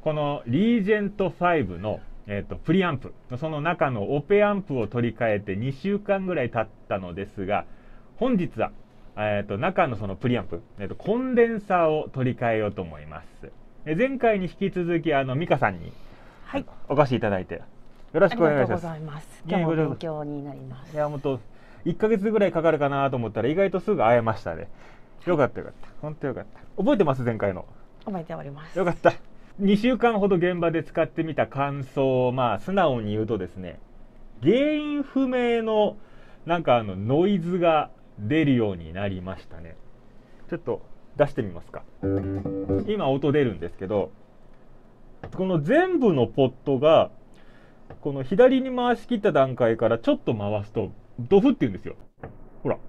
このリージェント5の、プリアンプ、その中のオペアンプを取り替えて2週間ぐらい経ったのですが、本日は、中のそのプリアンプ、コンデンサーを取り替えようと思います。前回に引き続き美香さんに、 はい、 お越しいただいてよろしくお願いします。 今日も勉強になります。 いや、本当1ヶ月ぐらいかかるかなと思ったら意外とすぐ会えましたね。よかったよかった。本当よかった。覚えてます？前回の。 覚えております。 よかった。2週間ほど現場で使ってみた感想を素直に言うとですね、原因不明のノイズが出るようになりましたね。ちょっと出してみますか。今音出るんですけど、この全部のポットがこの左に回し切った段階からちょっと回すとドフって言うんですよ。ほら、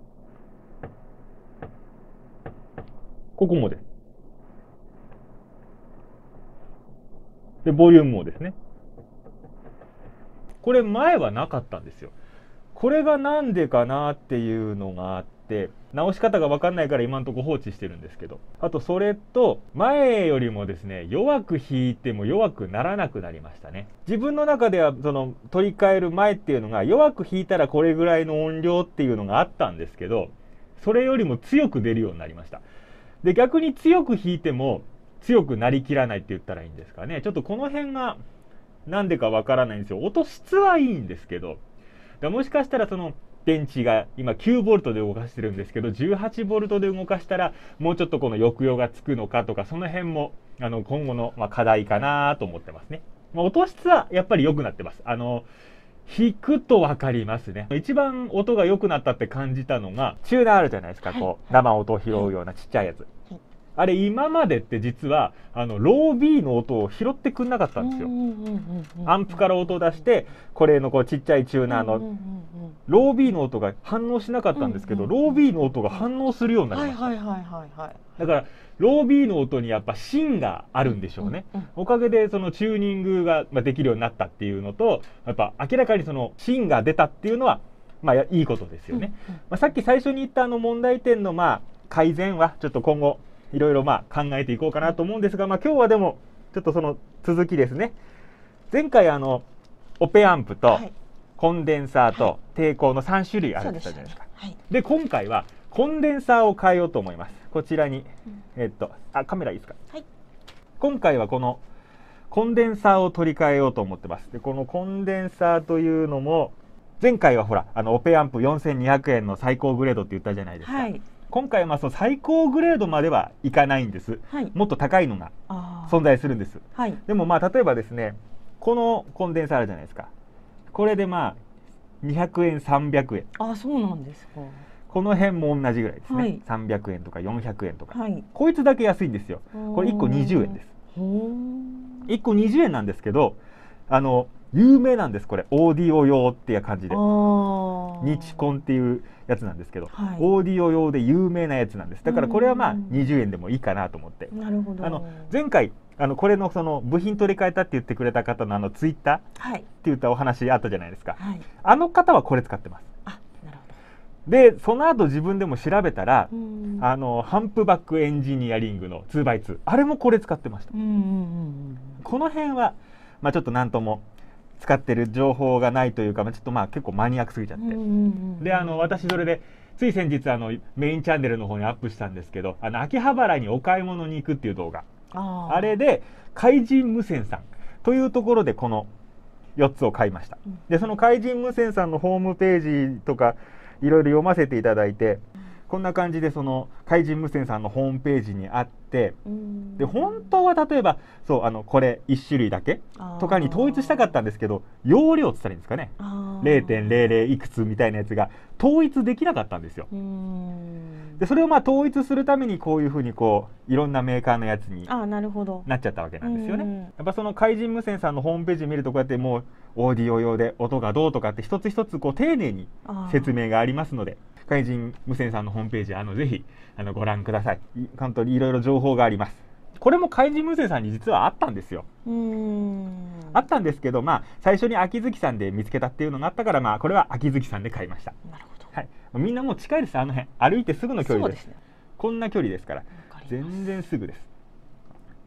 ここもです。でボリュームもですね。これ前はなかったんですよ。これがなんでかなっていうのがあって、直し方が分かんないから今のところ放置してるんですけど、あとそれと前よりもですね、弱く弾いても弱くならなくなりましたね。自分の中ではその取り替える前っていうのが、弱く弾いたらこれぐらいの音量っていうのがあったんですけど、それよりも強く出るようになりました。で逆に強く弾いても強くなりきらないって言ったらいいんですかね。ちょっとこの辺がなんでかわからないんですよ。音質はいいんですけど、もしかしたらその電池が今 9V で動かしてるんですけど、 18V で動かしたらもうちょっとこの抑揚がつくのかとか、その辺も今後の課題かなと思ってますね。音質はやっぱり良くなってます。弾くと分かりますね。一番音が良くなったって感じたのが、チューナーあるじゃないですか、こう生音を拾うようなちっちゃいやつ。あれ今までって実はロー B の音を拾ってくんなかったんですよ。アンプから音を出して、これのこうちっちゃいチューナーのロー B の音が反応しなかったんですけど、ロー B の音が反応するようになりました。だからロー B の音にやっぱ芯があるんでしょうね。おかげでそのチューニングができるようになったっていうのと、やっぱ明らかにその芯が出たっていうのはいいことですよね。さっき最初に言った問題点の改善はちょっと今後いろいろ考えていこうかなと思うんですが、今日はでもちょっとその続きですね。前回オペアンプとコンデンサーと抵抗の3種類あるって言ったじゃないですか。で今回はコンデンサーを変えようと思います。こちらにカメラいいですか。今回はこのコンデンサーを取り替えようと思ってます。でこのコンデンサーというのも、前回はほらオペアンプ4200円の最高グレードって言ったじゃないですか。今回はその最高グレードまではいかないんです。もっと高いのが存在するんです。でも例えばですね、このコンデンサーあるじゃないですか。これで200円300円。 あ、そうなんですか。 この辺も同じぐらいですね。300円とか400円とか。こいつだけ安いんですよ。これ1個20円です。1個20円なんですけど、有名なんです。これオーディオ用っていう感じで、日コンっていうやつなんですけど、オーディオ用で有名なやつなんです。だからこれは20円でもいいかなと思って。 なるほど。 前回これのその部品取り替えたって言ってくれた方のツイッターって言ったお話あったじゃないですか。あの方はこれ使ってます。でその後自分でも調べたら、ハンプバックエンジニアリングの 2x2、 あれもこれ使ってました。この辺はちょっと何とも使ってる情報がないというか、ちょっと結構マニアックすぎちゃって、で私それでつい先日メインチャンネルの方にアップしたんですけど、秋葉原にお買い物に行くっていう動画、あれで海人無線さんというところでこの4つを買いました。でその海人無線さんのホームページとかいろいろ読ませていただいて、こんな感じでその海人無線さんのホームページにあって、で本当は例えばこれ1種類だけとかに統一したかったんですけど、容量って言ったらいいんですかね、0.00 いくつみたいなやつが統一できなかったんですよ。でそれを統一するためにこういうふうにいろんなメーカーのやつになっちゃったわけなんですよね。やっぱその海人無線さんのホームページ見ると、こうやってもうオーディオ用で音がどうとかって一つ一つ丁寧に説明がありますので、海人無線さんのホームページぜひご覧ください。本当にいろいろ情報があります。これも海人無線さんに実はあったんですよ。あったんですけど、最初に秋月さんで見つけたっていうのがあったから、これは秋月さんで買いました。 なるほど。 はい、みんなもう近いです。歩いてすぐの距離です。こんな距離ですから全然すぐです。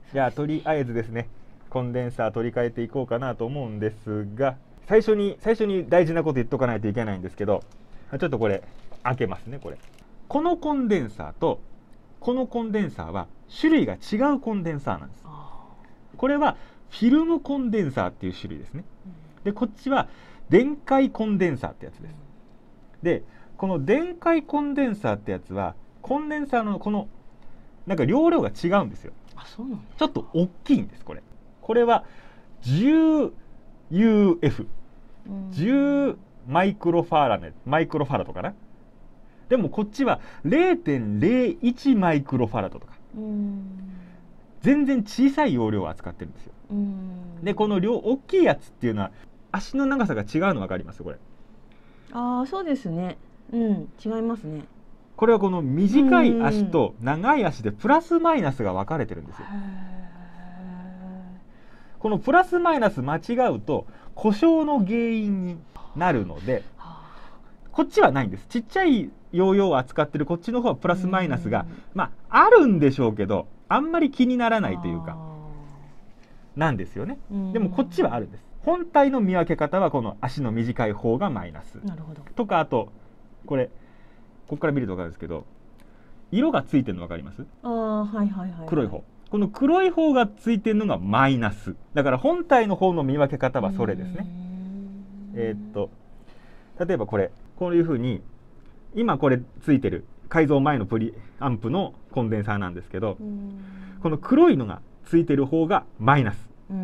じゃあとりあえずですね、コンデンサー取り替えていこうかなと思うんですが、最初に大事なこと言っとかないといけないんですけど、ちょっとこれ開けますね。このコンデンサーとこのコンデンサーは種類が違うコンデンサーなんです。これはフィルムコンデンサーっていう種類ですね。でこっちは電解コンデンサーってやつです。でこの電解コンデンサーってやつはコンデンサーのこのなんか容量が違うんですよ。 あ、そうなんですか。 ちょっと大きいんです。これは 10UF、10マイクロファラドかな。でもこっちは 0.01 マイクロファラドとか、全然小さい容量を扱ってるんですよ。でこの大きいやつっていうのは足の長さが違うの分かります？ ああ、そうですね。違いますね。 これはこの短い足と長い足でプラスマイナスが分かれてるんですよ。このプラスマイナス間違うと故障の原因になるので、こっちはないんです。ちっちゃいヨーヨーを扱ってるこっちの方はプラスマイナスがあるんでしょうけど、あんまり気にならないというかなんですよね。でもこっちはあるんです。本体の見分け方はこの足の短い方がマイナスとか、あとここから見ると分かるんですけど、色がついてるの分かります？黒い方、この黒い方がついてるのがマイナスだから、本体の方の見分け方はそれですね。例えばこういうふうに今これついてる改造前のプリアンプのコンデンサーなんですけど、この黒いのがついてる方がマイナス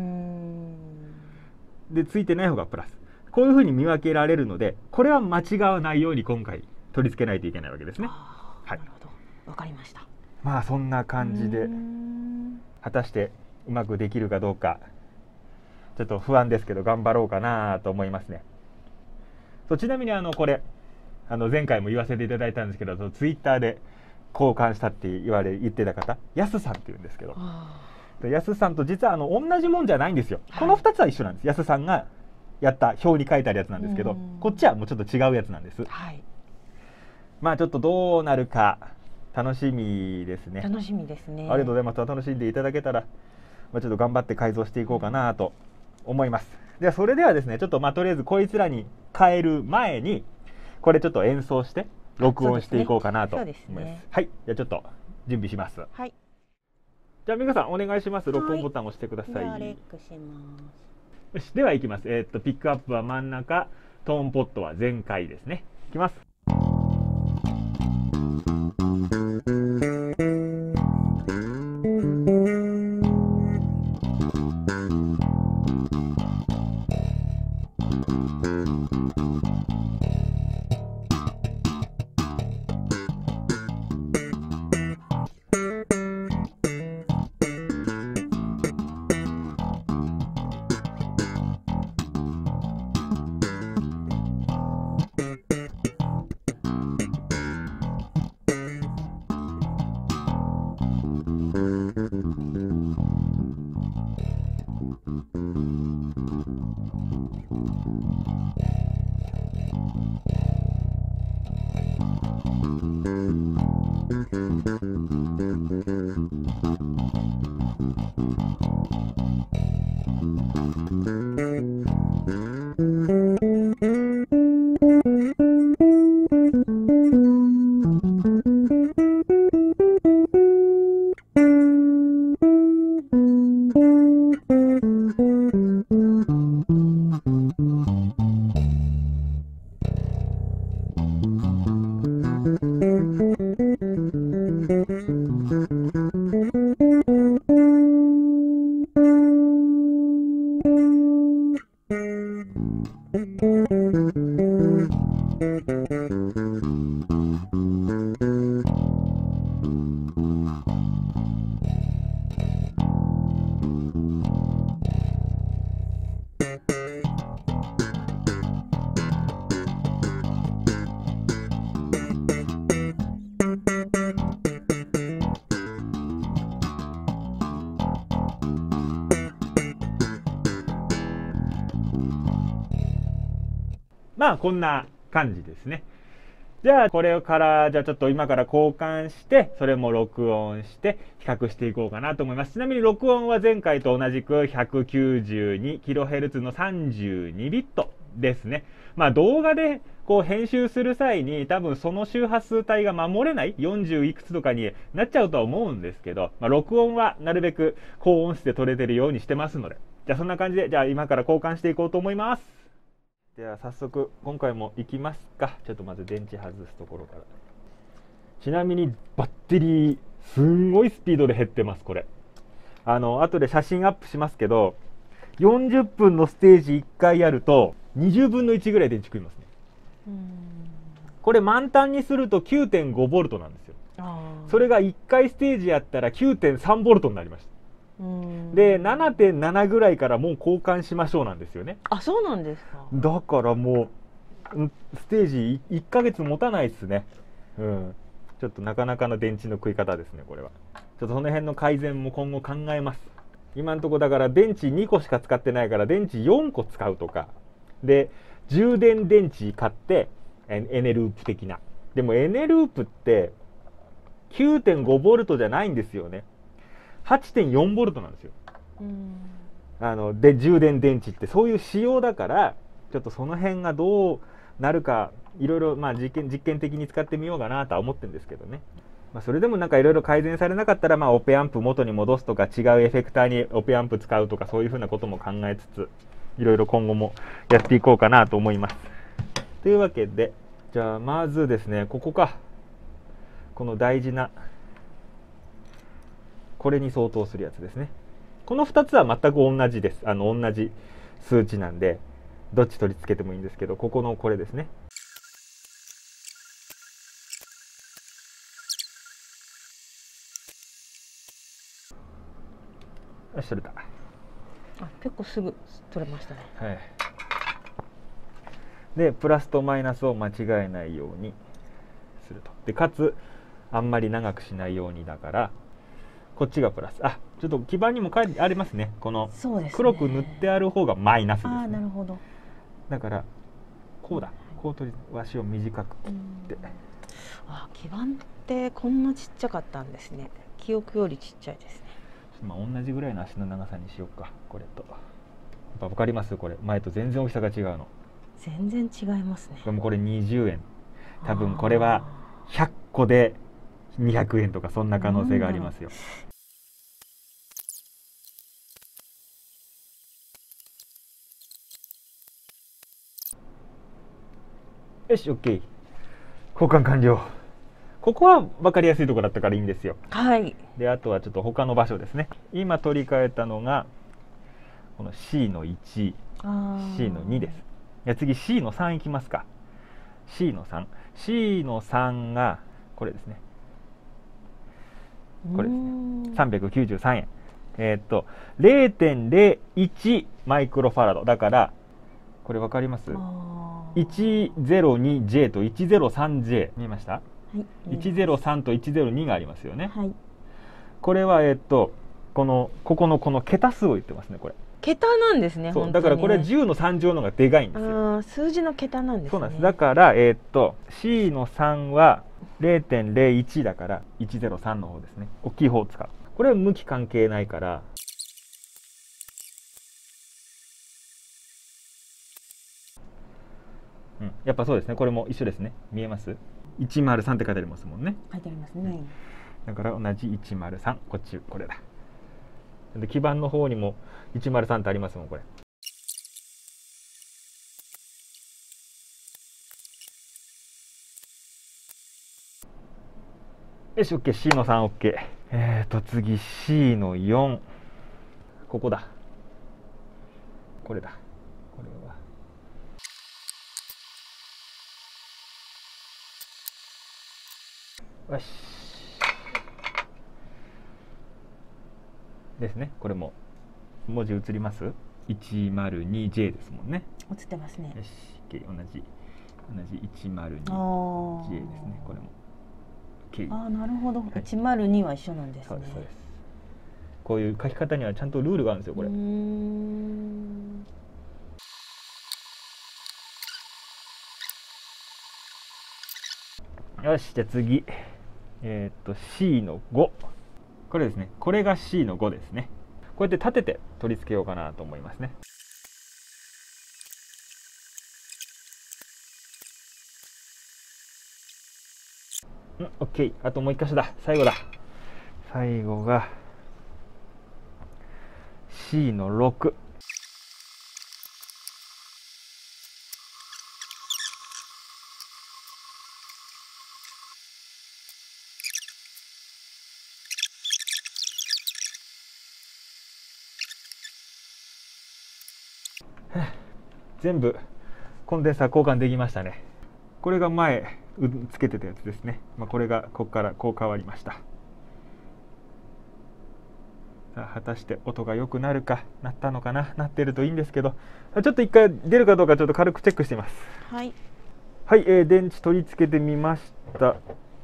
で、ついてない方がプラス。こういうふうに見分けられるので、これは間違わないように今回取り付けないといけないわけですね。 なるほど、わかりました。 まあそんな感じで、果たしてうまくできるかどうかちょっと不安ですけど頑張ろうかなと思いますね。ちなみにこれ前回も言わせていただいたんですけど、ツイッターで交換したって言ってた方、やすさんっていうんですけど、やすさんと実は同じもんじゃないんですよ。この2つは一緒なんです。やすさんがやった表に書いてあるやつなんですけど、こっちはもうちょっと違うやつなんです。まあちょっとどうなるか楽しみですね。 楽しみですね。 ありがとうございます。楽しんでいただけたら、ちょっと頑張って改造していこうかなと思います。ではそれではですね、ちょっととりあえずこいつらに変える前にこれちょっと演奏して録音していこうかなと思います。はい、じゃあちょっと準備します。 はい。 じゃあ皆さんお願いします。録音ボタンを押してください。 ではレックします。 よし、ではいきます。ピックアップは真ん中、トーンポットは全開ですね。いきます。まあこんな感じですね。 じゃあこれからじゃあちょっと今から交換してそれも録音して比較していこうかなと思います。ちなみに録音は前回と同じく 192kHz の32ビットですね。まあ動画でこう編集する際に多分その周波数帯が守れない40いくつとかになっちゃうとは思うんですけど、まあ、録音はなるべく高音質で撮れてるようにしてますので、じゃあそんな感じでじゃあ今から交換していこうと思います。では早速今回も行きますか。ちょっとまず電池外すところから。ちなみにバッテリーすんごいスピードで減ってます。これ後で写真アップしますけど、40分のステージ1回やると20分の1ぐらい電池食いますね。これ満タンにすると 9.5V なんですよ。それが1回ステージやったら 9.3V になりました。で 7.7 ぐらいからもう交換しましょうなんですよね。 あ、そうなんですか。 だからもうステージ1ヶ月持たないですね。ちょっとなかなかの電池の食い方ですね。これはちょっとその辺の改善も今後考えます。今のところだから電池2個しか使ってないから電池4個使うとかで、充電電池買ってエネループ的な。でもエネループって 9.5V じゃないんですよね。8.4V なんですよ。で充電電池ってそういう仕様だから、ちょっとその辺がどうなるかいろいろ実験的に使ってみようかなとは思ってるんですけどね。それでもなんかいろいろ改善されなかったら、オペアンプ元に戻すとか違うエフェクターにオペアンプ使うとか、そういうふうなことも考えつついろいろ今後もやっていこうかなと思います。というわけで、じゃあまずですね、この大事なこれに相当するやつですね。この2つは全く同じです。同じ数値なんでどっち取り付けてもいいんですけど、ここのこれですね。よし、取れた。 結構すぐ取れましたね。 はい。でプラスとマイナスを間違えないようにすると。でかつあんまり長くしないようにだから、こっちがプラス。ちょっと基板にも書いてありますね。この黒く塗ってある方がマイナスですね。 なるほど。 だからこうだ。こう取り足を短く切って。 基板ってこんなちっちゃかったんですね。記憶よりちっちゃいですね。 同じぐらいの足の長さにしようか。これとやっぱ分かります？これ前と全然大きさが違うの。 全然違いますね。 これ20円。多分これは100個で200円とかそんな可能性がありますよ。よし OK。 交換完了。ここは分かりやすいところだったからいいんですよ。 はい。 であとはちょっと他の場所ですね。今取り替えたのがこの C の1、C の2です。次 C の3いきますか。 C の 3、C の3がこれですね。これですね。393円。0.01 マイクロファラドだから、これ分かります？ 102J と 103J 見えました？はい、103と102がありますよね。はい、これはここのこの桁数を言ってますね。これ桁なんですね。 そうだからこれは10の3乗の方がでかいんですよ。 数字の桁なんですね。 そうなんです。だからC の3は 0.01 だから103の方ですね。大きい方を使う。これは向き関係ないから、やっぱそうですね。これも一緒ですね。見えます？ 103 って書いてありますもんね。 書いてありますね。 だから同じ103、こっちこれだ。で基板の方にも103ってありますもん、これ。よし OK。 C の3 OK。次 C の4、ここだ。これだ。これはよしですね。これも文字映ります？ 102J ですもんね。 映ってますね。 よし OK。 同じ 102J ですね。これも OK。 なるほど。102は一緒なんですね。 そうです。こういう書き方にはちゃんとルールがあるんですよ、これ。 よし、じゃあ次。C の5。これですね。これが C の5ですね。こうやって立てて取り付けようかなと思いますね。OK。あともう1箇所だ。最後だ。最後が C の6。全部コンデンサー交換できましたね。これが前つけてたやつですね。これがここからこう変わりました。さあ果たして音が良くなるか、なったのかな、なってるといいんですけど、ちょっと一回出るかどうかちょっと軽くチェックしてみます。 はいはい、電池取り付けてみました。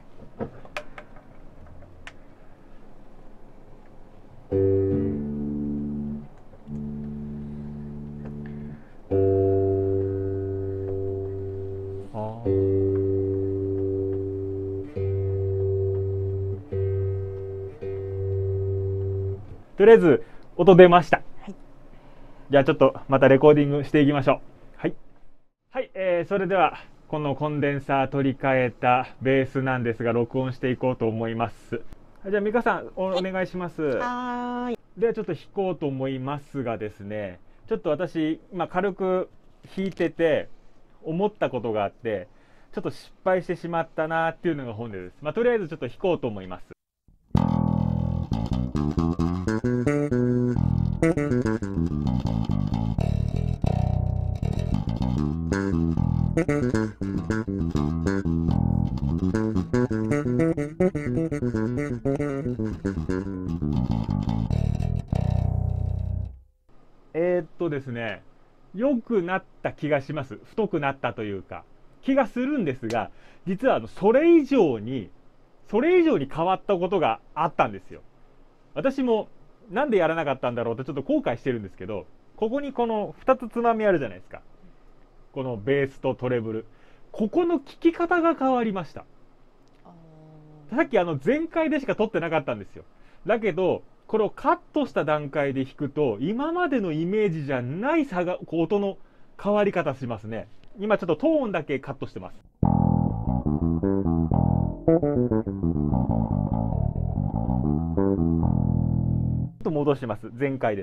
とりあえず音出ました。 はい、 じゃあちょっとまたレコーディングしていきましょう。はい、はい、それではこのコンデンサー取り替えたベースなんですが、録音していこうと思います。じゃあ美香さんお願いします。 はい。 ではちょっと弾こうと思いますがですね、ちょっと私今軽く弾いてて思ったことがあって、ちょっと失敗してしまったなっていうのが本音です。とりあえずちょっと弾こうと思います。ですね、良くなった気がします。太くなったというか気がするんですが、実はそれ以上に変わったことがあったんですよ。私もなんでやらなかったんだろうとちょっと後悔してるんですけど、ここにこの2つつまみあるじゃないですか。このベースとトレブル、ここの聴き方が変わりました。さっき全開でしか撮ってなかったんですよ。だけどこれをカットした段階で弾くと今までのイメージじゃない差が、音の変わり方しますね。今ちょっとトーンだけカットしてます。ちょっと戻します。全開です。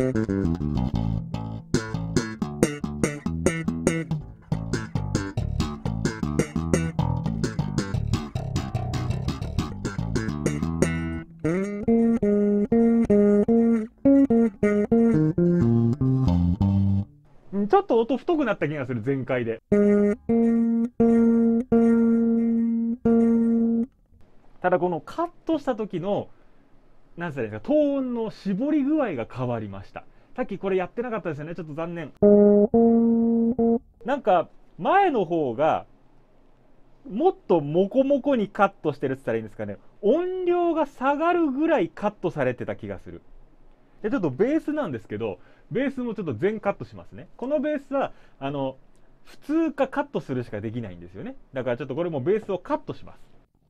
ちょっと音太くなった気がする、全開で。ただこのカットした時のなんていうんですか、トーンの絞り具合が変わりました。さっきこれやってなかったですよね。ちょっと残念。なんか前の方がもっとモコモコにカットしてるって言ったらいいんですかね。音量が下がるぐらいカットされてた気がする。でちょっとベースなんですけど、ベースもちょっと全カットしますね。このベースは普通かカットするしかできないんですよね。だからちょっとこれもベースをカットします。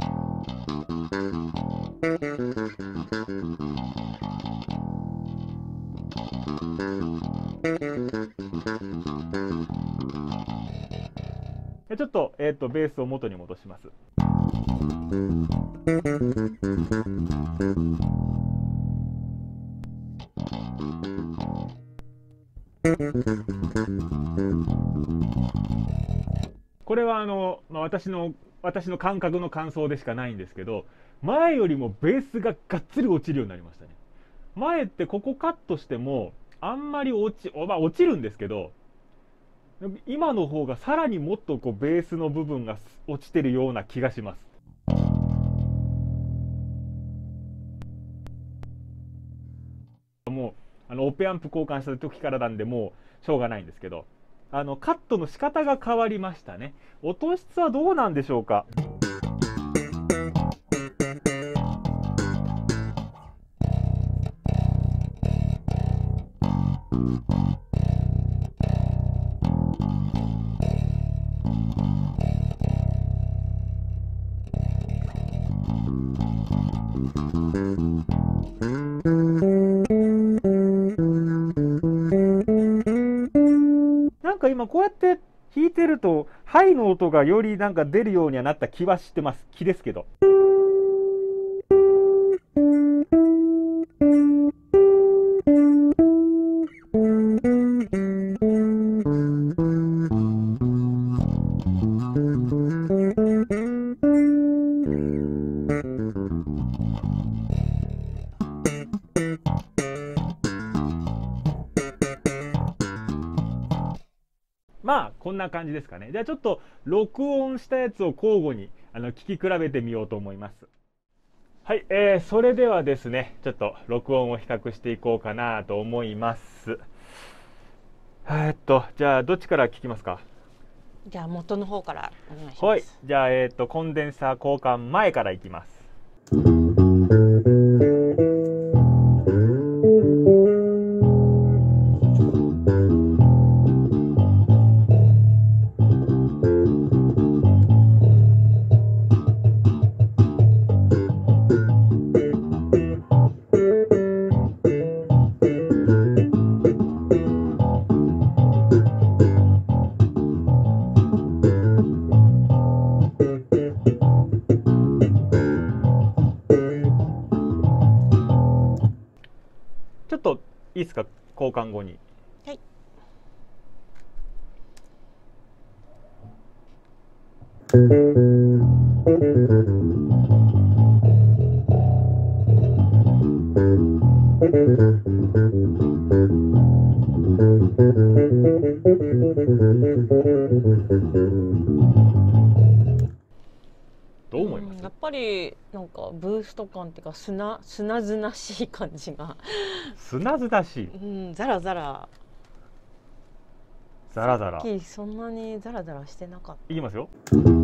ちょっと、ベースを元に戻します。これは私の感覚の感想でしかないんですけど、前よりもベースががっつり落ちるようになりましたね。前ってここカットしてもあんまり落ちるんですけど、今の方がさらにもっとこうベースの部分が落ちてるような気がします。もうオペアンプ交換した時からなんでもうしょうがないんですけど、カットの仕方が変わりましたね。音質はどうなんでしょうか。 なんか今こうやって弾いてるとハイの音がよりなんか出るようにはなった気はしてます。気ですけど。まあこんな感じですかね。じゃあちょっと録音したやつを交互に聞き比べてみようと思います。はい、それではですね、ちょっと録音を比較していこうかなと思います。じゃあどっちから聞きますか？ じゃあ元の方からお願いします。 はい、じゃあコンデンサー交換前からいきます。ちょっといいですか、交換後に。 はい。 どう思います？ やっぱりなんかブースト感っていうか砂ずなしい感じが砂ずなしい、 ザラザラザラザラ。 さっきそんなにザラザラしてなかった。 いきますよ。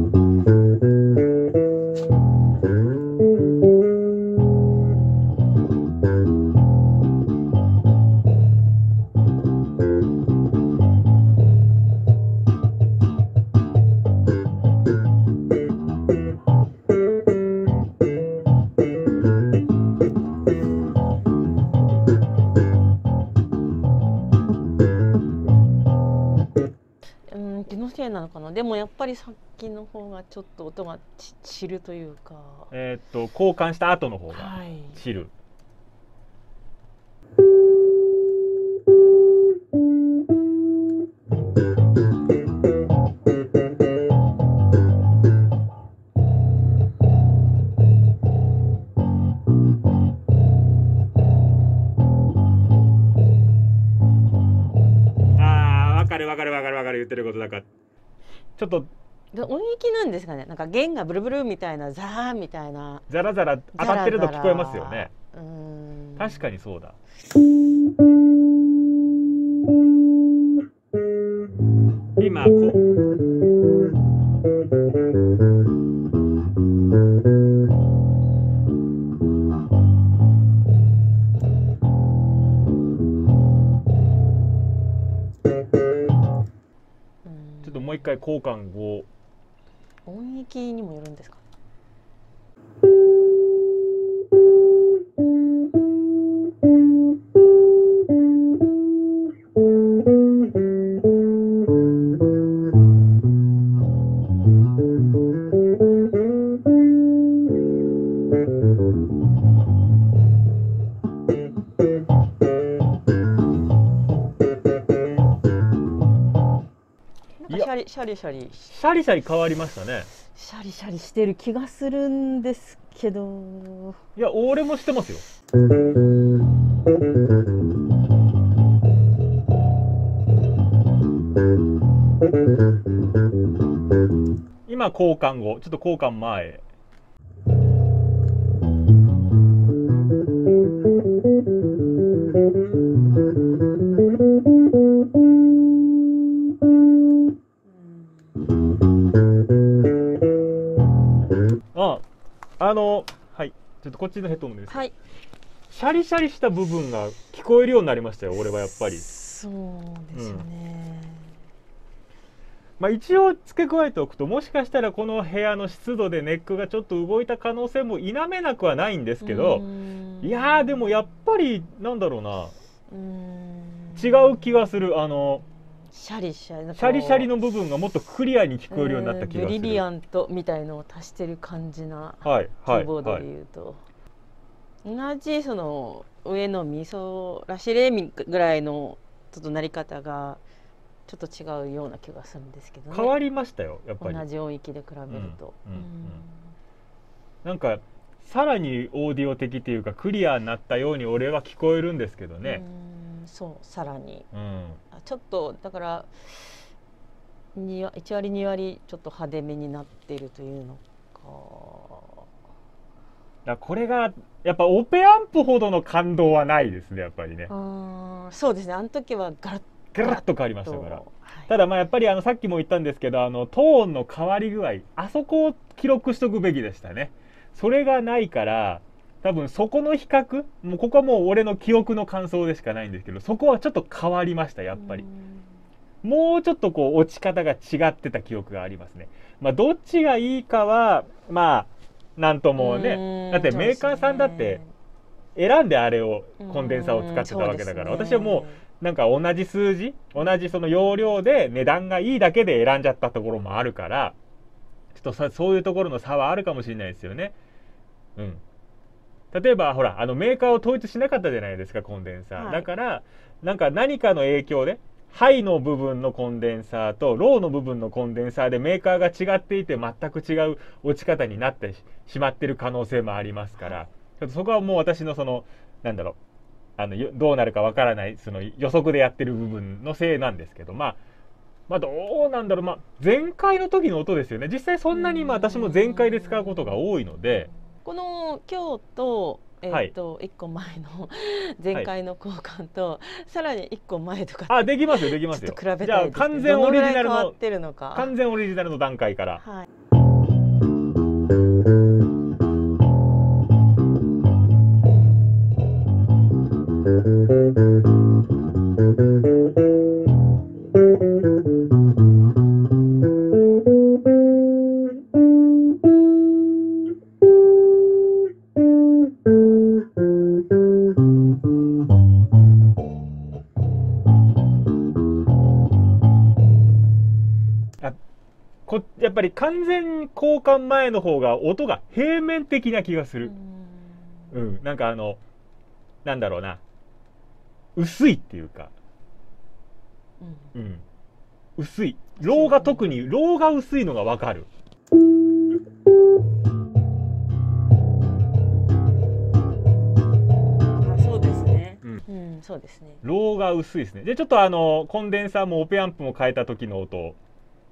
気のせいなのかな。でもやっぱりさっきの方がちょっと音が散るというか、 交換した後の方が散る。わかる言ってることだから、ちょっと音域なんですかね。なんか弦がブルブルみたいな、ザーみたいな、 ザラザラ当たってると聞こえますよね。確かにそうだ。今こちょっともう一回交換後。 音域にもよるんですか。シャリシャリシャリシャリ変わりましたね。 シャリシャリしてる気がするんですけど。 いや、俺もしてますよ。今交換後、ちょっと交換前。はい、ちょっとこっちのヘッドホンです。 はい。 シャリシャリした部分が聞こえるようになりましたよ、俺はやっぱり。 そうですよね。 まあ一応付け加えておくと、もしかしたらこの部屋の湿度でネックがちょっと動いた可能性も否めなくはないんですけど、いやーでもやっぱりなんだろうな、違う気がする。 シャリシャリ、 シャリシャリの部分がもっとクリアに聞こえるようになった気がする。 ブリリアントみたいのを足してる感じな、 はいキーボードで言うと、同じその上のミソラシレミぐらいのちょっとなり方がちょっと違うような気がするんですけどね。 変わりましたよやっぱり。 同じ音域で比べると、 なんかさらにオーディオ的というかクリアになったように俺は聞こえるんですけどね。 そうさらに、ちょっとだから1割2割ちょっと派手めになっているというのか。 だこれがやっぱオペアンプほどの感動はないですねやっぱりね。 そうですね、あの時はガラッと変わりましたから。ただまあやっぱりさっきも言ったんですけどトーンの変わり具合、あそこを記録しとくべきでしたね。それがないから多分そこの比較、もうここはもう俺の記憶の感想でしかないんですけど、そこはちょっと変わりましたやっぱり。もうちょっとこう落ち方が違ってた記憶がありますね。まあどっちがいいかはまあなんともね、だってメーカーさんだって選んであれをコンデンサーを使ってたわけだから、私はもうなんか同じ数字、同じその容量で値段がいいだけで選んじゃったところもあるから、ちょっとそういうところの差はあるかもしれないですよね。例えばほらメーカーを統一しなかったじゃないですかコンデンサー、だからなんか何かの影響でハイの部分のコンデンサーとローの部分のコンデンサーでメーカーが違っていて全く違う落ち方になってしまっている可能性もありますから、ちょっとそこはもう私のそのなんだろうどうなるかわからないその予測でやってる部分のせいなんですけど、まあどうなんだろう、全開の時の音ですよね。実際そんなに私も全開で使うことが多いので、 この今日と1個前の前回の交換とさらに1個前とかできますよできますよ。 ちょっと比べじゃあ完全オリジナルの段階から。やっぱり完全交換前の方が音が平面的な気がする。なんかなんだろうな、薄いっていうか、薄い。特にローが薄いのがわかる。 そうですね。そうですね。 ローが薄いですね。でちょっとコンデンサーもオペアンプも変えた時の音を。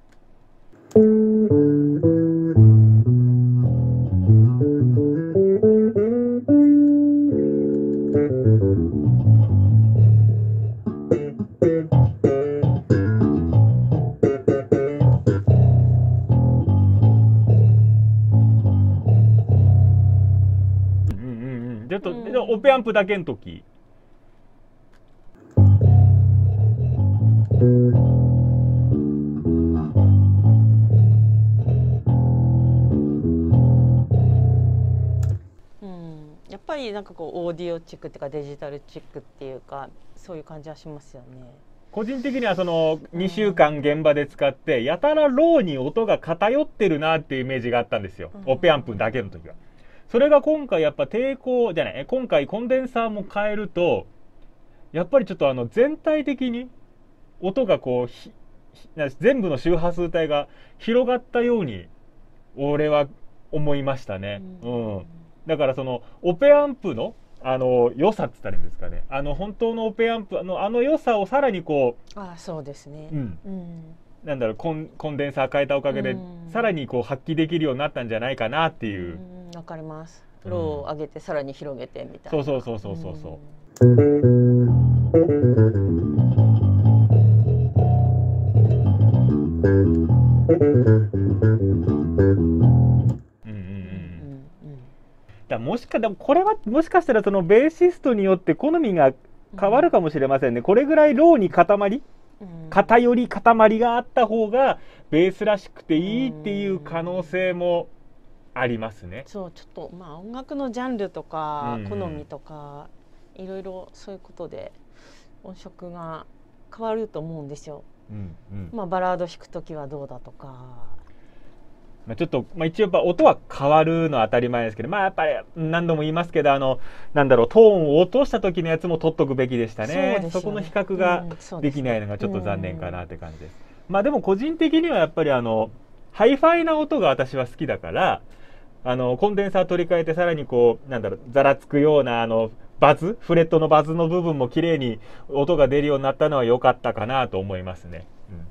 ちょっとオペアンプだけの時。 やっぱりなんかこうオーディオチックっていうかデジタルチックっていうかそういう感じはしますよね。 個人的にはその2週間現場で使ってやたらローに音が偏ってるなっていうイメージがあったんですよ、オペアンプだけの時は。それが今回やっぱ今回コンデンサーも変えるとやっぱりちょっと全体的に音がこう全部の周波数帯が広がったように俺は思いましたね。だからそのオペアンプの良さって言ったらいいんですかね、本当のオペアンプ良さをさらにこうそうですね、 なんだろうコンデンサー変えたおかげでさらにこう発揮できるようになったんじゃないかなっていう。 わかります。ローを上げてさらに広げてみたいな。 そう。でもこれはもしかしたらそのベーシストによって好みが変わるかもしれませんね。これぐらいローに偏り塊があった方がベースらしくていいっていう可能性もありますね。 ちょっと音楽のジャンルとか好みとかいろいろそういうことで音色が変わると思うんですよ。 うんうんまあバラード弾くときはどうだとか。 まあ、ちょっと、まあ、一応やっぱ音は変わるのは当たり前ですけど、まあやっぱり何度も言いますけど、なんだろう、トーンを落とした時のやつも取っとくべきでしたね。 そうですよね。 そこの比較ができないのがちょっと残念かなって感じです。まあでも個人的にはやっぱりハイファイな音が私は好きだから、コンデンサー取り替えてさらにこう、なんだろう、ざらつくようなバズ、フレットのバズの部分も綺麗に音が出るようになったのは良かったかなと思いますね。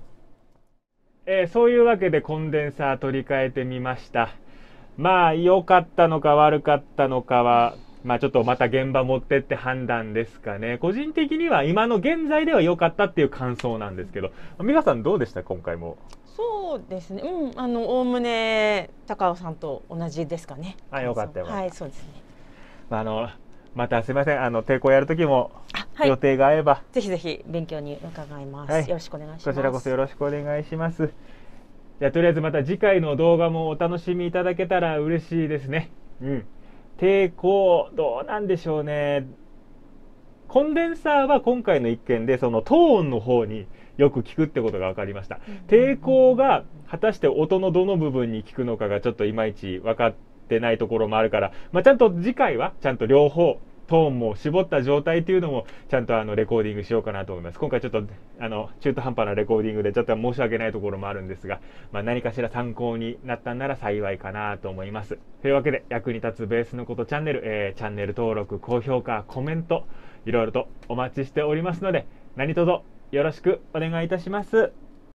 そういうわけでコンデンサー取り替えてみました。まあ良かったのか悪かったのかは、まあちょっとまた現場持ってって判断ですかね。個人的には今の現在では良かったっていう感想なんですけど、美香さんどうでした今回も？ そうですね。おおむね高尾さんと同じですかね。 あ、良かったよ。 はい、そうですね。 またすいません。抵抗やる時もはい、 予定が合えば、 ぜひぜひ勉強に伺います。 はいよろしくお願いします。 こちらこそよろしくお願いします。じゃあとりあえずまた次回の動画もお楽しみいただけたら嬉しいですね。抵抗どうなんでしょうね。コンデンサーは今回の一件でそのトーンの方によく効くってことが分かりました。抵抗が果たして音のどの部分に効くのかがちょっといまいち分かってないところもあるから、ちゃんと次回はちゃんと両方トーンも絞った状態っていうのもちゃんとレコーディングしようかなと思います。今回ちょっと中途半端なレコーディングでちょっと申し訳ないところもあるんですが、何かしら参考になったんなら幸いかなと思います。というわけで役に立つベースのことチャンネル、チャンネル登録、高評価、コメントいろいろとお待ちしておりますので何卒よろしくお願いいたします。